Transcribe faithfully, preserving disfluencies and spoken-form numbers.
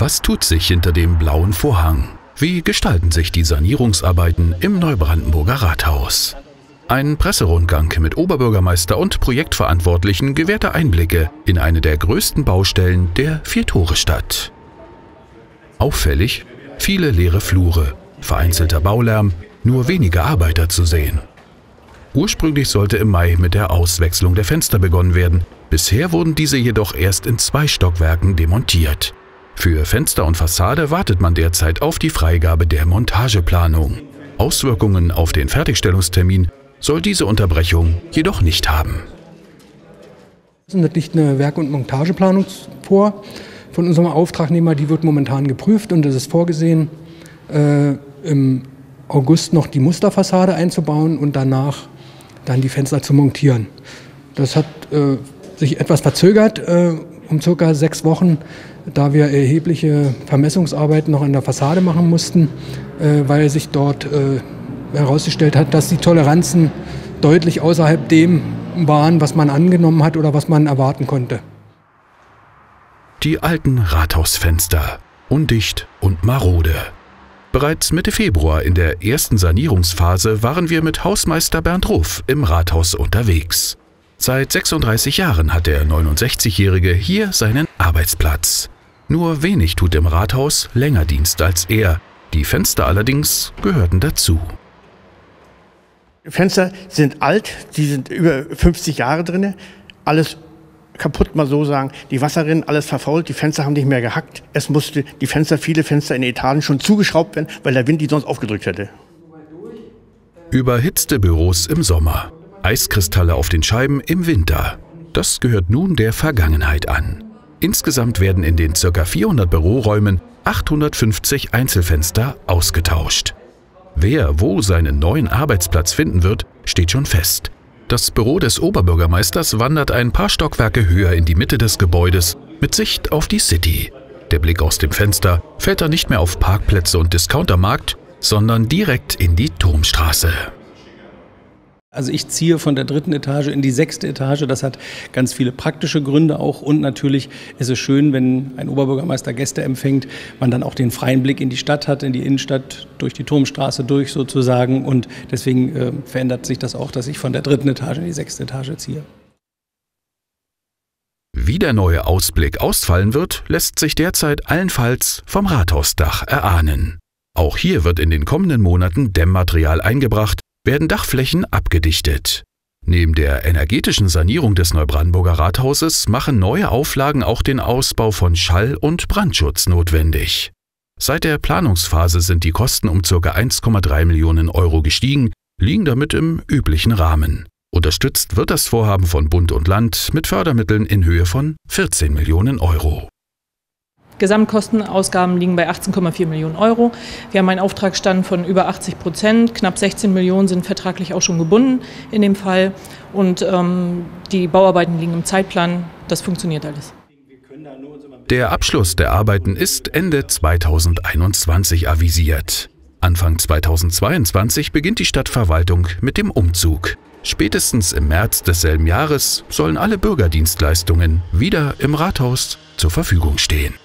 Was tut sich hinter dem blauen Vorhang? Wie gestalten sich die Sanierungsarbeiten im Neubrandenburger Rathaus? Ein Presserundgang mit Oberbürgermeister und Projektverantwortlichen gewährte Einblicke in eine der größten Baustellen der Vier-Tore-Stadt. Auffällig: viele leere Flure, vereinzelter Baulärm, nur wenige Arbeiter zu sehen. Ursprünglich sollte im Mai mit der Auswechslung der Fenster begonnen werden. Bisher wurden diese jedoch erst in zwei Stockwerken demontiert. Für Fenster und Fassade wartet man derzeit auf die Freigabe der Montageplanung. Auswirkungen auf den Fertigstellungstermin soll diese Unterbrechung jedoch nicht haben. Es liegt eine Werk- und Montageplanung vor von unserem Auftragnehmer. Die wird momentan geprüft und es ist vorgesehen, äh, im August noch die Musterfassade einzubauen und danach dann die Fenster zu montieren. Das hat äh, sich etwas verzögert, äh, um circa sechs Wochen, da wir erhebliche Vermessungsarbeiten noch an der Fassade machen mussten, äh, weil sich dort äh, herausgestellt hat, dass die Toleranzen deutlich außerhalb dem waren, was man angenommen hat oder was man erwarten konnte. Die alten Rathausfenster, undicht und marode. Bereits Mitte Februar in der ersten Sanierungsphase waren wir mit Hausmeister Bernd Ruff im Rathaus unterwegs. Seit sechsunddreißig Jahren hat der neunundsechzigjährige hier seinen Arbeitsplatz. Nur wenig tut im Rathaus länger Dienst als er. Die Fenster allerdings gehörten dazu. Fenster sind alt, die sind über fünfzig Jahre drin, alles kaputt, mal so sagen. Die Wasserrinnen, alles verfault, die Fenster haben nicht mehr gehackt. Es musste die Fenster, viele Fenster in den Etagen schon zugeschraubt werden, weil der Wind die sonst aufgedrückt hätte. Überhitzte Büros im Sommer, Eiskristalle auf den Scheiben im Winter. Das gehört nun der Vergangenheit an. Insgesamt werden in den ca. vierhundert Büroräumen achthundertfünfzig Einzelfenster ausgetauscht. Wer wo seinen neuen Arbeitsplatz finden wird, steht schon fest. Das Büro des Oberbürgermeisters wandert ein paar Stockwerke höher in die Mitte des Gebäudes mit Sicht auf die City. Der Blick aus dem Fenster fällt da nicht mehr auf Parkplätze und Discountermarkt, sondern direkt in die Turmstraße. Also ich ziehe von der dritten Etage in die sechste Etage. Das hat ganz viele praktische Gründe auch. Und natürlich ist es schön, wenn ein Oberbürgermeister Gäste empfängt, man dann auch den freien Blick in die Stadt hat, in die Innenstadt, durch die Turmstraße durch sozusagen. Und deswegen äh, verändert sich das auch, dass ich von der dritten Etage in die sechste Etage ziehe. Wie der neue Ausblick ausfallen wird, lässt sich derzeit allenfalls vom Rathausdach erahnen. Auch hier wird in den kommenden Monaten Dämmmaterial eingebracht, werden Dachflächen abgedichtet. Neben der energetischen Sanierung des Neubrandenburger Rathauses machen neue Auflagen auch den Ausbau von Schall- und Brandschutz notwendig. Seit der Planungsphase sind die Kosten um ca. eins Komma drei Millionen Euro gestiegen, liegen damit im üblichen Rahmen. Unterstützt wird das Vorhaben von Bund und Land mit Fördermitteln in Höhe von vierzehn Millionen Euro. Gesamtkostenausgaben liegen bei achtzehn Komma vier Millionen Euro. Wir haben einen Auftragsstand von über achtzig Prozent. Knapp sechzehn Millionen sind vertraglich auch schon gebunden in dem Fall. Und ähm, die Bauarbeiten liegen im Zeitplan. Das funktioniert alles. Der Abschluss der Arbeiten ist Ende zweitausendeinundzwanzig avisiert. Anfang zweitausendzweiundzwanzig beginnt die Stadtverwaltung mit dem Umzug. Spätestens im März desselben Jahres sollen alle Bürgerdienstleistungen wieder im Rathaus zur Verfügung stehen.